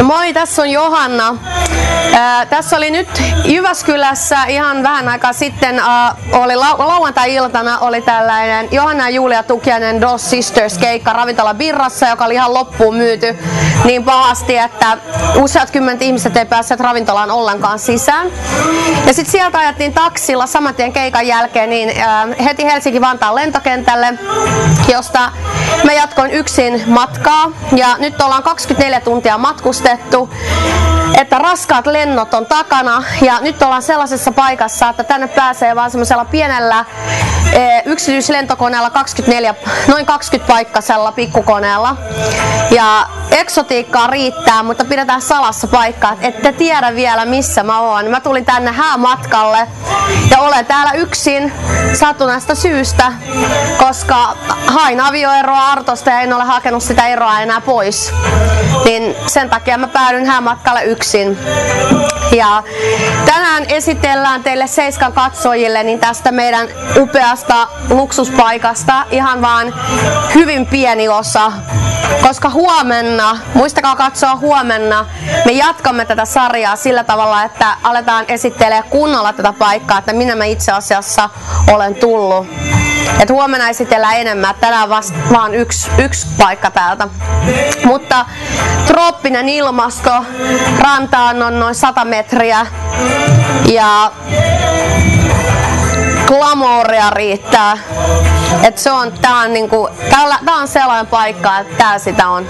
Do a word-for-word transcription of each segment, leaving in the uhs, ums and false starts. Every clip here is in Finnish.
Moi, tässä on Johanna. Ää, tässä oli nyt Jyväskylässä ihan vähän aikaa sitten, ää, oli lau lauantai-iltana oli tällainen Johanna ja Julia Tukiainen Dos Sisters keikka ravintola Birrassa, joka oli ihan loppuun myyty niin pahasti, että useat kymmenet ihmiset ei päässeet ravintolaan ollenkaan sisään. Ja sitten sieltä ajettiin taksilla saman tien keikan jälkeen niin ää, heti Helsinki-Vantaan lentokentälle, josta mä jatkoin yksin matkaa. Ja nyt ollaan kaksikymmentäneljä tuntia matkustettu, että raskaat lennot on takana ja nyt ollaan sellaisessa paikassa, että tänne pääsee vaan semmoisella pienellä e, yksityislentokoneella kaksikymmentäneljä, noin kaksikymmentä paikkaisella pikkukoneella. Ja eksotiikkaa riittää, mutta pidetään salassa paikkaa, että ette tiedä vielä missä mä oon. Mä tulin tänne häämatkalle ja olen täällä yksin sattuneesta syystä, koska hain avioeroa Artosta ja en ole hakenut sitä eroa enää pois. Niin sen takia mä päädyin häämatkalle yksin. Ja tänään esitellään teille Seiskan katsojille niin tästä meidän upeasta luksuspaikasta ihan vaan hyvin pieni osa. Koska huomenna, muistakaa katsoa huomenna, me jatkamme tätä sarjaa sillä tavalla, että aletaan esittelemään kunnolla tätä paikkaa, että minä mä itse asiassa olen tullut. Et huomenna esitellään enemmän, tänään vasta vaan yksi, yksi paikka täältä. Mutta trooppinen ilmasto, rantaan on noin sata metriä ja glamouria riittää. Et se on, tää on, niinku, tää, tää on sellainen paikka, että tää sitä on.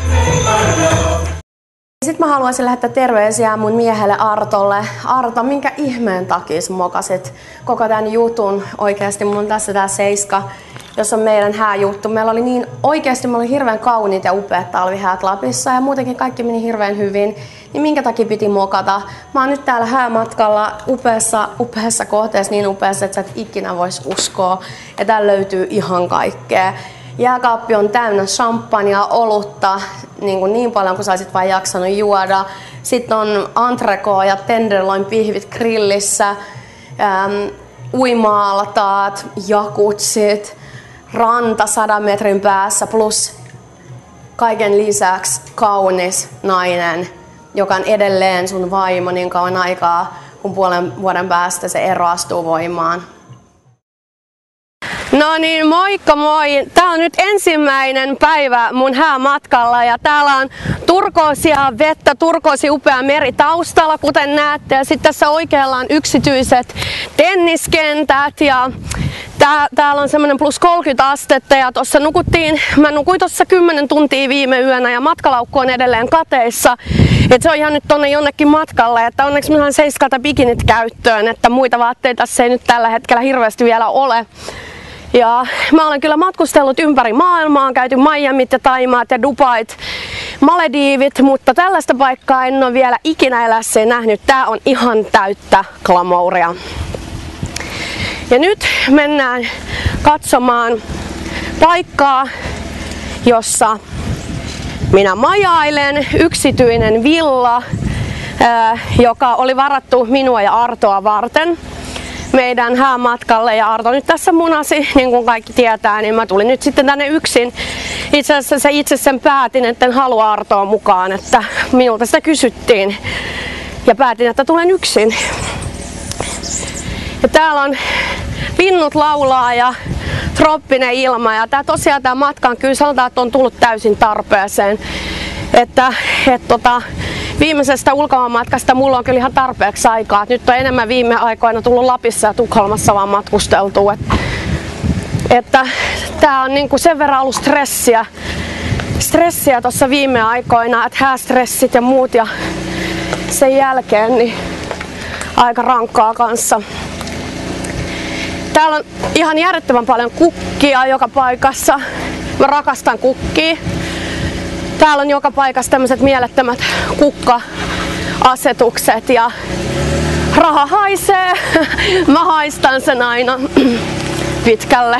Sitten mä haluaisin lähettää terveisiä mun miehelle Artolle. Arto, minkä ihmeen takia sä mokasit koko tämän jutun? Oikeasti mulla on tässä tää Seiska, jos on meidän hääjuttu. Meillä oli niin, oikeasti meillä oli hirveän kauniit ja upeat talvihäät Lapissa ja muutenkin kaikki meni hirveän hyvin. Niin minkä takia piti mokata? Mä oon nyt täällä häämatkalla upeassa, upeassa kohteessa, niin upeassa, että sä et ikinä vois uskoa. Ja täällä löytyy ihan kaikkea. Jääkaappi on täynnä champagnea, olutta, niin, kuin niin paljon kuin sä olisit vain jaksanut juoda. Sitten on entrecot ja tenderloin pihvit grillissä, ähm, uima-altaat, jakutsit, ranta sadan metrin päässä plus kaiken lisäksi kaunis nainen, joka on edelleen sun vaimo niin kauan aikaa, kun puolen vuoden päästä se ero astuu voimaan. No niin, moikka moi! Tää on nyt ensimmäinen päivä mun häämatkalla ja täällä on turkoosia vettä, turkoosi upea meri taustalla, kuten näette. Ja sitten tässä oikealla on yksityiset tenniskentät ja tää, täällä on semmoinen plus kolmekymmentä astetta ja tossa nukuttiin, mä nukuin tossa kymmenen tuntia viime yönä ja matkalaukku on edelleen kateissa. Et se on ihan nyt tonne jonnekin matkalle, että onneksi minulla on Seiskalta bikinit käyttöön, että muita vaatteita tässä ei nyt tällä hetkellä hirveästi vielä ole. Ja mä olen kyllä matkustellut ympäri maailmaa, on käyty Miamit ja Taimaat ja Dubait, Malediivit, mutta tällaista paikkaa en ole vielä ikinä elässäni nähnyt. Tää on ihan täyttä glamouria. Ja nyt mennään katsomaan paikkaa, jossa minä majailen, yksityinen villa, joka oli varattu minua ja Artoa varten meidän häämatkalle, ja Arto nyt tässä munasi, niin kuin kaikki tietää, niin mä tulin nyt sitten tänne yksin. Itse asiassa itse sen päätin, että en halua Artoa mukaan, että minulta sitä kysyttiin ja päätin, että tulen yksin. Ja täällä on linnut laulaa ja trooppinen ilma, ja tää tosiaan tää matka on kyllä sanotaan, että on tullut täysin tarpeeseen. Että et, tota, viimeisestä ulkomaanmatkasta mulla on kyllä ihan tarpeeksi aikaa. Nyt on enemmän viime aikoina tullut Lapissa ja Tukholmassa vaan matkusteltu. Et, että tää on niinku sen verran ollut stressiä, stressiä tuossa viime aikoina, että häästressit ja muut, ja sen jälkeen niin aika rankkaa kanssa. Täällä on ihan järjettömän paljon kukkia joka paikassa. Mä rakastan kukkia. Täällä on joka paikassa tämmöiset mielettömät kukka-asetukset ja raha haisee. Mä haistan sen aina pitkälle.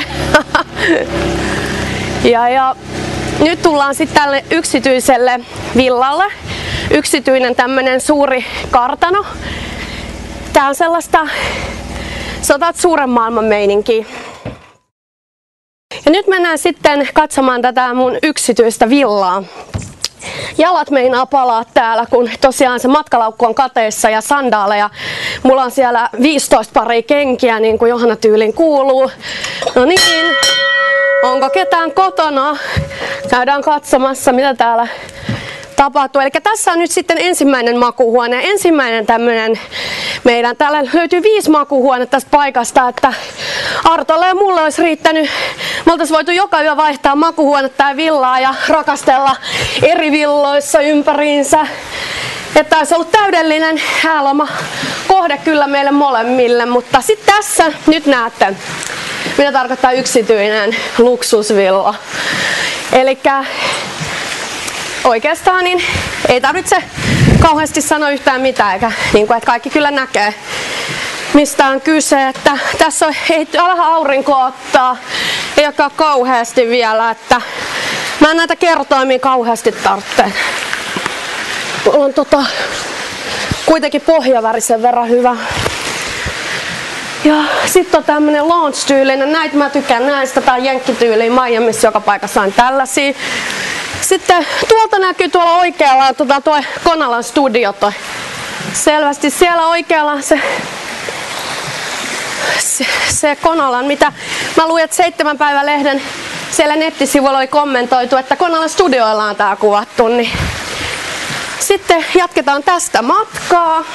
ja, ja nyt tullaan sitten tälle yksityiselle villalle. Yksityinen tämmönen suuri kartano. Tää on sellaista, sanotaan, suuren maailman meininkiä. Ja nyt mennään sitten katsomaan tätä mun yksityistä villaa. jalat meinaa palaa täällä, kun tosiaan se matkalaukku on kateissa ja sandaaleja. Mulla on siellä viisitoista paria kenkiä, niin kuin Johanna tyyliin kuuluu. No niin, onko ketään kotona? Käydään katsomassa, mitä täällä tapahtuu. Eli tässä on nyt sitten ensimmäinen makuuhuone. Ensimmäinen tämmönen meidän, täällä löytyy viisi makuuhuonetta tästä paikasta, että Artolle ja mulle olisi riittänyt, me oltaisiin voitu joka yö vaihtaa makuuhuonetta ja villaa ja rakastella eri villoissa ympäriinsä. Että olisi ollut täydellinen hääloma kohde kyllä meille molemmille, mutta sitten tässä nyt näette, mitä tarkoittaa yksityinen luksusvilla. Elikkä oikeastaan niin ei tarvitse kauheasti sanoa yhtään mitään, eikä niin kuin, että kaikki kyllä näkee, mistä on kyse. Että tässä on, ei vähän aurinkoa ottaa, ei olekaan kauheasti vielä, että mä en näitä kertoimia kauheasti tarvitse. Tuolla on tota, kuitenkin pohjaväri sen verran hyvä. Ja sitten on tämmönen lounge-tyylinen, näitä mä tykkään näistä, tää on jenkkityyliin Miamiissa, joka paikassa on tällaisia. Sitten tuolta näkyy tuolla oikealla tuota, tuo Konalan studio. Toi. Selvästi siellä oikealla se, se, se Konalan, mitä mä luin, että seitsemän päivän lehden siellä nettisivuilla oli kommentoitu, että Konalan studioilla on tää kuvattu. Niin. Sitten jatketaan tästä matkaa.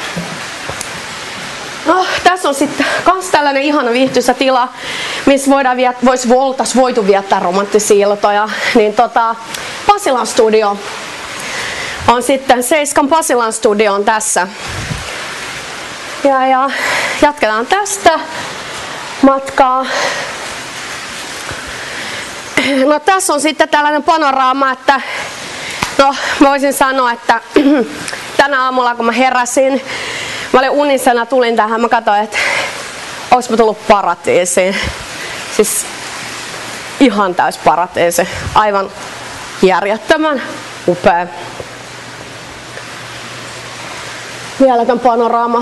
No, tässä on sitten kans tällainen ihana viihtyisä tila, missä voidaan viet, vois, oltais voitu viettää romanttisia iltoja. Niin tota, Pasilan studio on sitten, Seiskan Pasilan studio on tässä. Ja, ja jatketaan tästä matkaa. No tässä on sitten tällainen panoraama, että no voisin sanoa, että tänä aamulla kun mä heräsin, mä olin unisena, tulin tähän, mä katsoin, että onks mä tullut paratiisiin. Siis ihan täys paratiisi. Aivan järjettömän upea. Mieletön panoraama.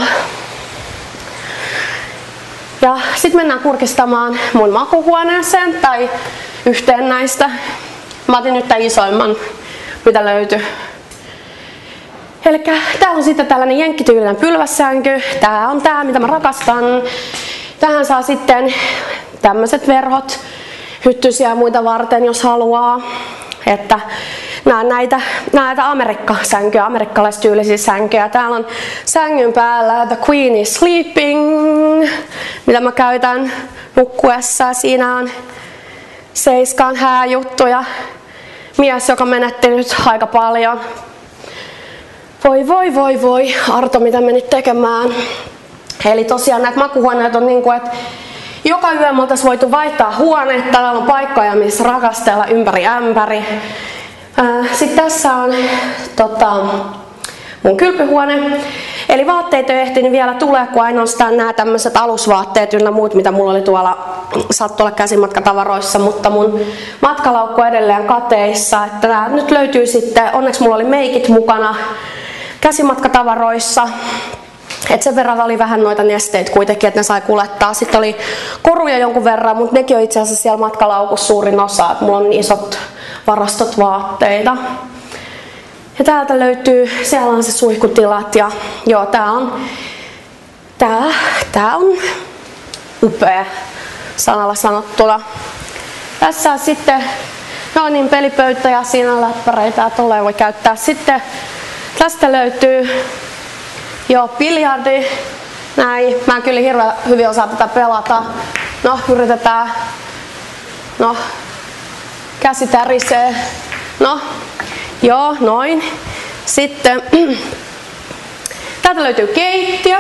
Ja sit mennään kurkistamaan mun makuhuoneeseen tai yhteen näistä. Mä otin nyt tän isoimman, mitä löytyi. Elikkä täällä on sitten tällainen jenkkityylinen pylvässänky. Tää on tää, mitä mä rakastan. Tähän saa sitten tämmöiset verhot hyttysiä ja muita varten, jos haluaa. Että nää näitä, näitä Amerikka-sänkyjä, amerikkalaistyylisiä sänkyjä. Täällä on sängyn päällä The Queen is Sleeping, mitä mä käytän nukkuessa. Siinä on Seiskan hääjuttu ja mies, joka menetti nyt aika paljon. Voi voi voi voi, Arto, mitä menit tekemään. Eli tosiaan näitä makuhuoneet on niin kuin, että joka yö me oltaisiin voitu vaihtaa huonetta. Täällä on paikkoja, missä rakastella ympäri ämpäri. Sitten tässä on tota, mun kylpyhuone. Eli vaatteita ei ehtinyt vielä tulee, kun ainoastaan nämä tämmöiset alusvaatteet ynnä muut, mitä mulla oli tuolla sattuilla käsimatkatavaroissa, mutta mun matkalaukku on edelleen kateissa. Että tää nyt löytyy sitten, onneksi mulla oli meikit mukana käsimatkatavaroissa. Et sen verran oli vähän noita nesteitä kuitenkin, että ne sai kuljettaa. Sitten oli koruja jonkun verran, mutta nekin on itse asiassa siellä matkalaukussa suurin osa. Et mulla on isot varastot vaatteita. Ja täältä löytyy, siellä on se suihkutilat ja joo, tää on, tää, tää on upea sanalla sanottuna. Tässä on sitten, no niin, pelipöytä ja siinä on läppäreitä ja tolleen voi käyttää. Sitten tästä löytyy joo, biljardi, näin. Mä en kyllä hirveän hyvin osaa tätä pelata. No, yritetään. No, käsi tärisee. No, joo, noin. Sitten täältä löytyy keittiö.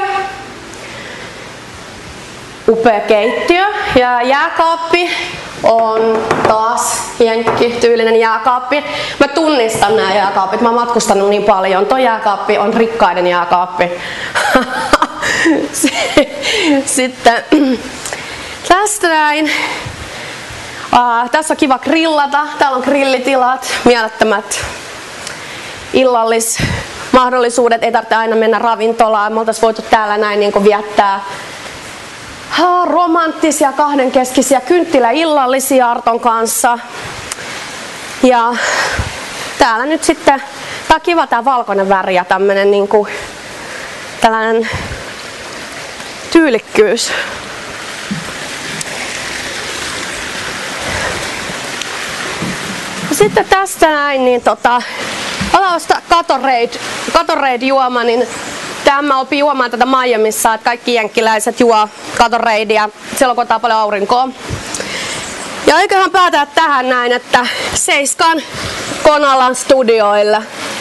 Upea keittiö. Ja jääkaappi on taas jenkkityylinen jääkaappi. Mä tunnistan nämä jääkaapit. Mä oon matkustanut niin paljon. Tuo jääkaappi on rikkaiden jääkaappi. Sitten tästä näin. Uh, tässä on kiva grillata. Täällä on grillitilat, mielettömät illallismahdollisuudet. Ei tarvitse aina mennä ravintolaan. Me oltais voitu täällä näin niin kuin viettää ha, romanttisia kahdenkeskisiä kynttiläillallisia Arton kanssa. Ja täällä nyt sitten, tää on kiva tää valkoinen väri ja tämmönen niinku, tällainen tyylikkyys. Sitten tästä näin, niin tota, otan sitä Gatorade, Gatorade juoma, niin tää mä opin juomaan tätä Miamissa, että kaikki jenkkiläiset juo Gatoradea silloin kun ottaa paljon aurinkoa. Ja eiköhän päätä tähän näin, että seiskaan Konalan studioille.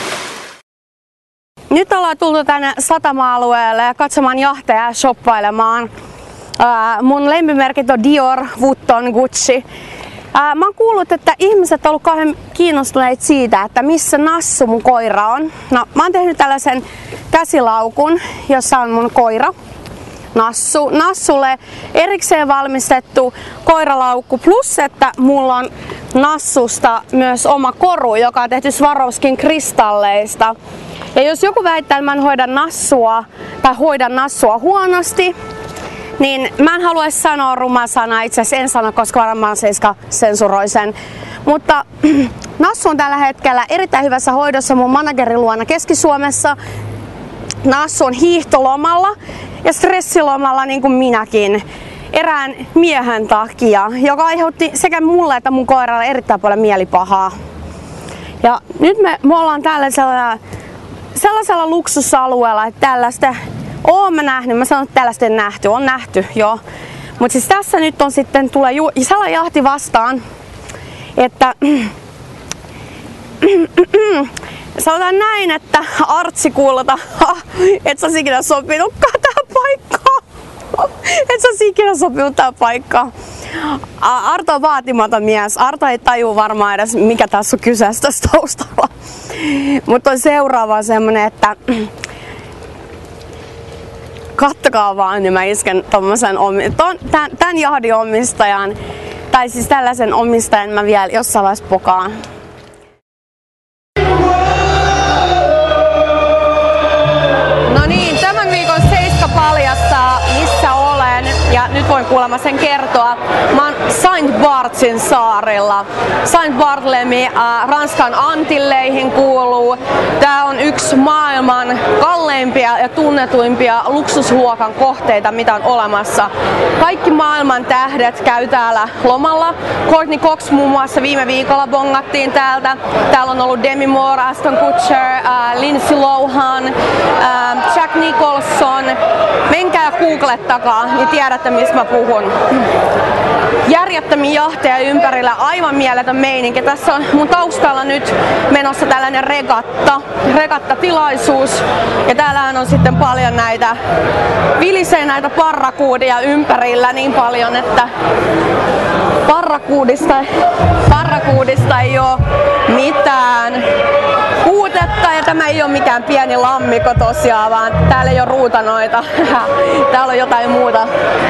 Nyt ollaan tultu tänne satama-alueelle ja katsomaan jahteja ja shoppailemaan. Ää, mun lempimerkit on Dior, Vuitton, Gucci. Ää, mä oon kuullut, että ihmiset on ollut kauhean kiinnostuneita siitä, että missä Nassu mun koira on. No, mä oon tehnyt tällaisen käsilaukun, jossa on mun koira. Nassu. Nassulle erikseen valmistettu koiralaukku plus, että mulla on Nassusta myös oma koru, joka on tehty Swarovskin kristalleista. Ja jos joku väittää, että mä en hoida Nassua tai hoidan Nassua huonosti, niin mä en haluaisi sanoa ruma sana, itse asiassa en sano, koska varmaan Seiska sensuroi sen. Mutta Nassu on tällä hetkellä erittäin hyvässä hoidossa mun managerin luona Keski-Suomessa. Nassu on hiihtolomalla ja stressilomalla niin kuin minäkin erään miehen takia, joka aiheutti sekä mulle että mun koiralle erittäin paljon mielipahaa. Ja nyt me, me ollaan tällaisella sellaisella luksusalueella, että tällaista oon mä nähnyt, mä sanon, että tällaista en nähty, on nähty jo. Mutta siis tässä nyt on sitten, tulee ju- sellainen jahti vastaan, että sanotaan näin, että Artsi kulta, et sä ois ikinä sopinutkaan tähän paikkaan. Et sä ois ikinä sopinut tähän paikkaan. Arto on vaatimaton mies. Arto ei tajua varmaan edes mikä tässä on kyseessä tässä taustalla. Mutta on seuraava semmonen, että kattokaa vaan, niin mä isken tommosen ton, tän, tän jahdin omistajan, tai siis tällaisen omistajan mä vielä jossain vaiheessa pokaan. No niin, tämän viikon Seiska paljastaa, missä olen, ja nyt voin kuulemma sen kertoa. Mä oon Saint Bartsin saarilla. Saint Barthélemy äh, Ranskan Antilleihin kuuluu. Tää on yksi maailman kalleimpia ja tunnetuimpia luksusluokan kohteita, mitä on olemassa. Kaikki maailman tähdet käy täällä lomalla. Courtney Cox muun muassa viime viikolla bongattiin täältä. Täällä on ollut Demi Moore, Ashton Kutcher, äh, Lindsay Lohan, äh, Jack Nicholson. Menkää ja googlettakaa, niin tiedätte mistä mä puhun. Järjettömiä jahteja ympärillä, aivan mieletön meininki. Tässä on mun taustalla nyt menossa tällainen regatta, regattatilaisuus. Ja täällähän on sitten paljon näitä, vilisee näitä parrakuudia ympärillä niin paljon, että parrakuudista, parrakuudista ei oo mitään puutetta. Ja tämä ei ole mikään pieni lammikko tosiaan, vaan täällä ei ole ruutanoita. Täällä on jotain muuta.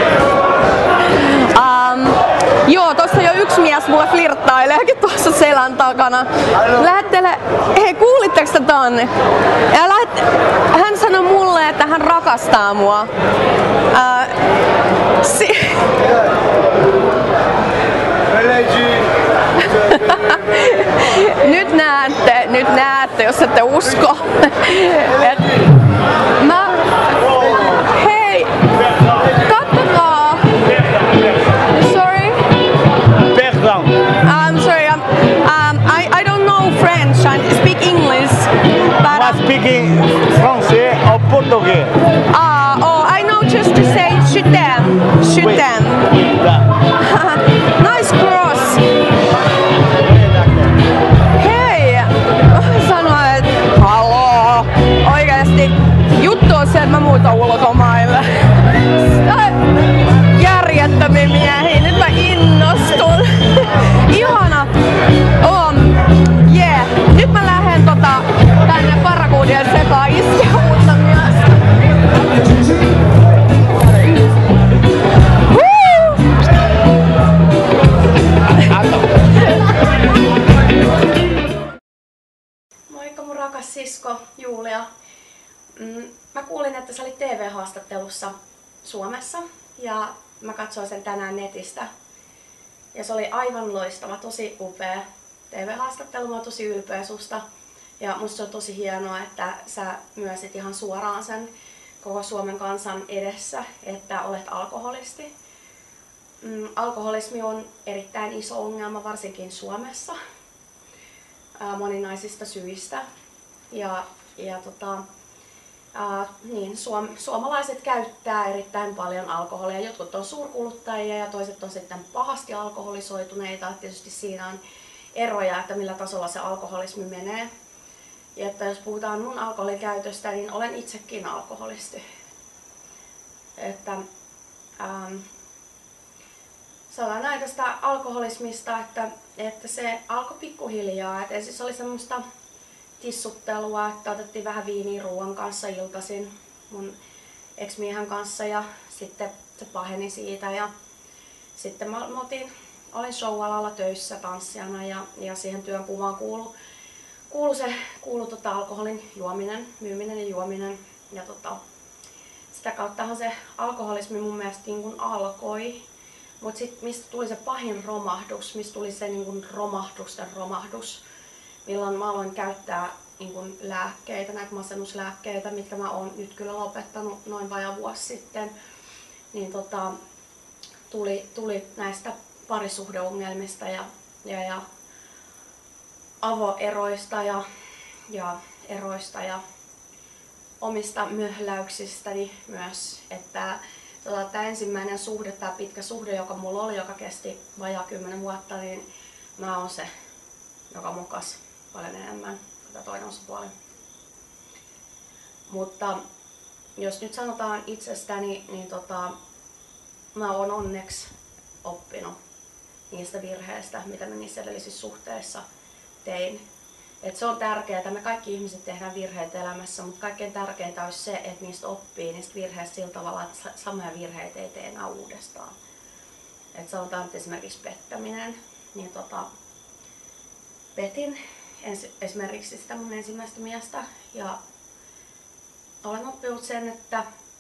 Um, joo, tossa jo yksi mies mulle flirttaileekin tuossa selän takana. Lähettele, hei kuulitteko te tonne? Ja lähet, hän sanoi mulle, että hän rakastaa mua. Uh, si nyt näette, nyt näette, jos ette usko. Et mä, hei, kattokaa. Sorry. Perdão. I'm sorry. Um, um, I I don't know French. I speak English. But Moi speaking français ou portugais. ah, uh, oh, I know just to say je t'aime, je Oui. t'aime. Oui, là. Nice cross. Hei, sanoin, että haloo. Oikeesti juttu on se, että mä muutan ulkomaille. Järjettömiä miehiä, nyt mä innostun. Ihana. Um, yeah. Nyt mä lähden tota, tänne parrakuudien sekaan iskeä uutta miestä. Moikka mun rakas sisko Julia. Mä kuulin, että sä olit T V-haastattelussa Suomessa ja mä katsoin sen tänään netistä. Ja se oli aivan loistava, tosi upea T T V-haastattelu. Mä oon tosi ylpeä susta. Ja musta se on tosi hienoa, että sä myönsit ihan suoraan sen koko Suomen kansan edessä, että olet alkoholisti. Mm, alkoholismi on erittäin iso ongelma, varsinkin Suomessa, ää, moninaisista syistä. Ja, ja tota, ää, niin, suom, suomalaiset käyttää erittäin paljon alkoholia. Jotkut on suurkuluttajia ja toiset on sitten pahasti alkoholisoituneita. Tietysti siinä on eroja, että millä tasolla se alkoholismi menee. Ja että jos puhutaan mun alkoholikäytöstä, niin olen itsekin alkoholisti. Että, ähm, sanotaan näin tästä alkoholismista, että, että se alkoi pikkuhiljaa. Et ensin oli semmoista tissuttelua, että otettiin vähän viiniä ruoan kanssa iltaisin mun ex-miehen kanssa ja sitten se paheni siitä. Ja sitten mä, mä otin, olin show-alalla töissä tanssijana ja, ja siihen työnkuvaan kuului kuulu se kuulu tota alkoholin juominen, myyminen ja juominen. Ja tota, sitä kauttahan se alkoholismi mun mielestä niin kuin alkoi. Mutta sitten mistä tuli se pahin romahdus, mistä tuli se niin kuin romahdusten romahdus, milloin mä aloin käyttää niin kuin lääkkeitä, näitä masennuslääkkeitä, mitkä mä oon nyt kyllä lopettanut noin vajaa vuosi sitten. Niin tota, tuli, tuli näistä parisuhdeongelmista ja, ja, ja avoeroista ja, ja eroista ja omista möhläyksistäni myös. Että tota, tämä ensimmäinen suhde, tämä pitkä suhde, joka mulla oli, joka kesti vajaa kymmenen vuotta, niin mä oon se, joka mokas paljon enemmän kuin toinen osapuoli. Mutta jos nyt sanotaan itsestäni, niin tota, mä oon onneksi oppinut niistä virheistä, mitä mä niissä edellisissä suhteissa tein. Et se on tärkeää, me kaikki ihmiset tehdään virheitä elämässä, mutta kaikkein tärkeintä olisi se, että niistä oppii niistä virheistä sillä tavalla, että samoja virheitä ei tee enää uudestaan. Et sanotaan, että esimerkiksi pettäminen, niin tota, petin ens, esimerkiksi sitä mun ensimmäistä miestä ja olen oppinut sen, että,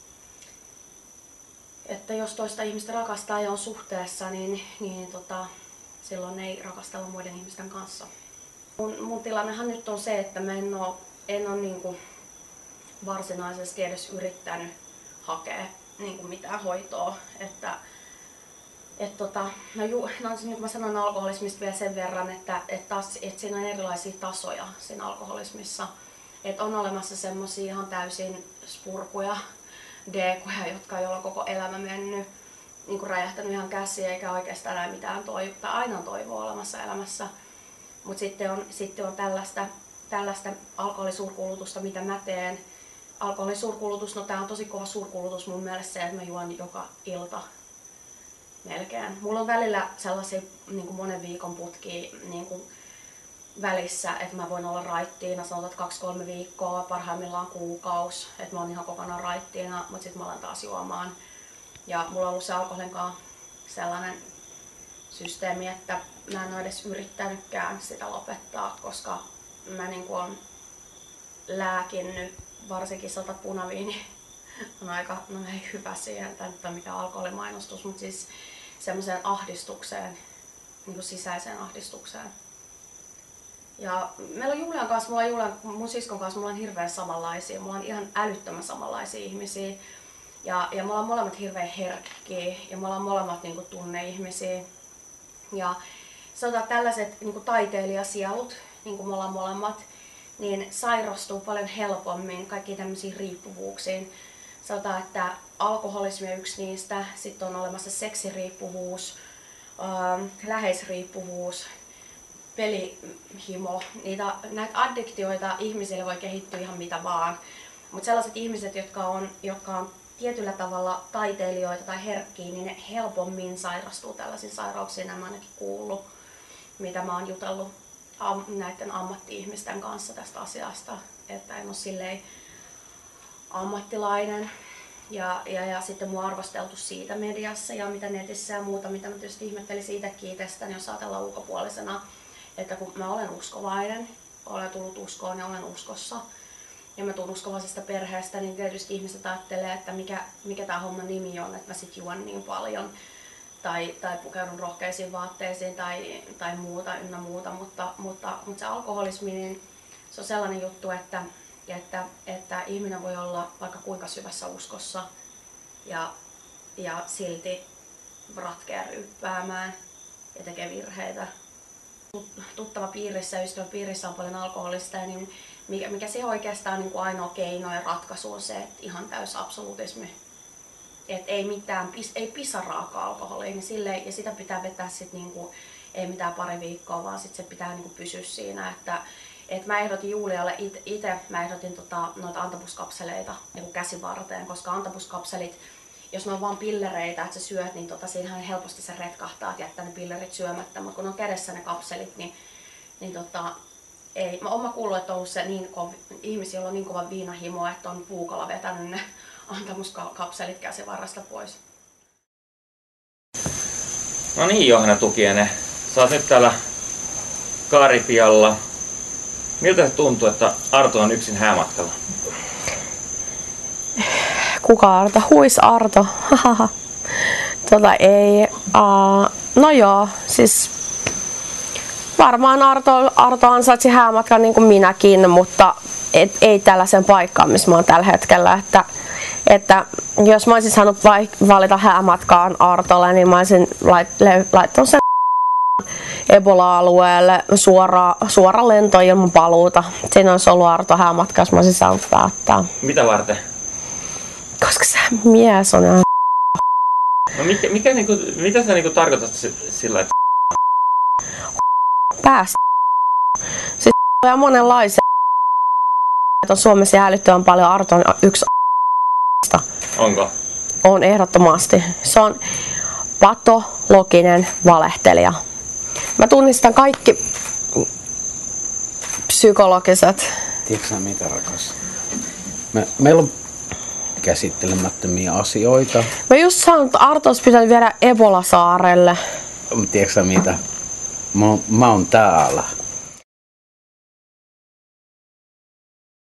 että jos toista ihmistä rakastaa ja on suhteessa, niin, niin tota, silloin ei rakastella muiden ihmisten kanssa. Mun, mun tilannehan nyt on se, että mä en oo, en oo niinku varsinaisesti edes yrittänyt hakea niinku mitään hoitoa. Että, et tota, no ju, no nyt mä sanon alkoholismista vielä sen verran, että, et taas, et siinä on erilaisia tasoja siinä alkoholismissa. Et on olemassa semmosia ihan täysin spurkuja, deekuja, jotka ei ole koko elämä mennyt, niinku räjähtänyt ihan käsiä eikä oikeastaan enää mitään toivoa, tai aina on toivoa olemassa elämässä. Mutta sitten on, sitten on tällaista, tällaista alkoholisuurkulutusta, mitä mä teen. Alkoholisuurkulutus, no tää on tosi kova suurkulutus mun mielestä se, että mä juon joka ilta melkein. Mulla on välillä sellaisia niin kuin monen viikon putkia niin kuin välissä, että mä voin olla raittiina, sanotaan että kaksi kolme viikkoa, parhaimmillaan kuukausi, että mä oon ihan kokonaan raittiina, mutta sitten mä alan taas juomaan. Ja mulla on ollut se alkoholinkaan sellainen systeemi, että mä en ole edes yrittänytkään sitä lopettaa, koska mä niin kuin on lääkinnyt, varsinkin sata punaviini on aika no ei hyvä siihen, tai nyt on mikään alkoholimainostus, mutta siis semmoiseen ahdistukseen, niin kuin sisäiseen ahdistukseen. Ja meillä on Julian kanssa, mulla on Julian, mun siskon kanssa mulla on hirveän samanlaisia, mulla on ihan älyttömän samanlaisia ihmisiä. Ja, ja me ollaan molemmat hirveän herkkiä ja me ollaan molemmat niin kuin tunneihmisiä. Ja sanotaan tällaiset niin kuin taiteilijasielut, niin kuin me ollaan molemmat, niin sairastuu paljon helpommin kaikkiin tämmöisiin riippuvuuksiin. Sanotaan, että alkoholismi on yksi niistä, sitten on olemassa seksiriippuvuus, äh, läheisriippuvuus, pelihimo. Niitä, näitä addiktioita ihmisille voi kehittyä ihan mitä vaan. Mutta sellaiset ihmiset, jotka on, jotka on tietyllä tavalla taiteilijoita tai herkkiä, niin ne helpommin sairastuu tällaisiin sairauksiin. Nämä ainakin kuullut, mitä mä oon jutellut am, näiden ammatti-ihmisten kanssa tästä asiasta. Että en ole silleen ammattilainen. Ja, ja, ja sitten mua on arvosteltu siitä mediassa ja mitä netissä ja muuta, mitä mä tietysti ihmettelin siitäkin itsestäni, jos ajatellaan ulkopuolisena. Että kun mä olen uskovainen, olen tullut uskoon ja olen uskossa, ja mä tuun uskovaisesta perheestä, niin tietysti ihmiset ajattelee, että mikä, mikä tää homman nimi on, että mä sit juon niin paljon. tai, tai pukeudun rohkeisiin vaatteisiin tai, tai muuta ynnä muuta, mutta, mutta, mutta se alkoholismi, niin se on sellainen juttu, että, että, että ihminen voi olla vaikka kuinka syvässä uskossa ja, ja silti ratkea ryppäämään ja tekee virheitä. Tuttava piirissä ja ystävä piirissä on paljon alkoholisteja, niin mikä, mikä se oikeastaan niin kuin ainoa keino ja ratkaisu on se, että ihan täys absolutismi. Et ei mitään, ei pisaraakaan alkoholia, niin silleen, ja sitä pitää vetää sit niinku, ei mitään pari viikkoa, vaan sit se pitää niinku pysyä siinä. Että, et mä ehdotin Julialle itse, mä ehdotin tota, noita antabuskapseleita niinku käsivarteen, koska antabuskapselit, jos ne on vaan pillereitä, että sä syöt, niin tota, siinähän helposti se retkahtaa, että jättää ne pillerit syömättä, mutta kun ne on kädessä ne kapselit, niin, niin tota, ei. Mä oon kuullut, että on ollut se niin kova, ihmisiä, joilla on niin kova viinahimo, että on puukalla vetänyt ne antamuskapselit käsivarrasta pois. No niin, Johanna Tukiainen, sä oot nyt täällä Karipialla. Miltä se tuntuu, että Arto on yksin häämatkalla? Kuka Arto? Huis Arto? tota ei. Uh, no joo, siis varmaan Arto, Arto ansaitsi häämatkan niin kuin minäkin, mutta et, ei tällaisen paikkaan, missä mä oon tällä hetkellä. Että, että jos mä olisin saanut valita häämatkaan Artolle, niin mä olisin lait, laittanut sen Ebola-alueelle suora, suora lento ilman paluuta. Siinä olisi ollut Arto häämatka, jos mä olisin saanut päättää. Mitä varten? Koska se mies on ihan no mikä, mikä niinku, mitä sä niinku tarkoitat sillä, että päästä. Siis on monenlaisia. On Suomessa jäälyttöön paljon. Arto on yksi. Onko? On ehdottomasti. Se on patologinen valehtelija. Mä tunnistan kaikki psykologiset. Tiedätkö sä mitä, rakas? Me, meillä on käsittelemättömiä asioita. Mä just sanon, että Arto olisi pitänyt viedä Ebola-saarelle. Tiedätkö sä mitä? Mä, mä oon täällä.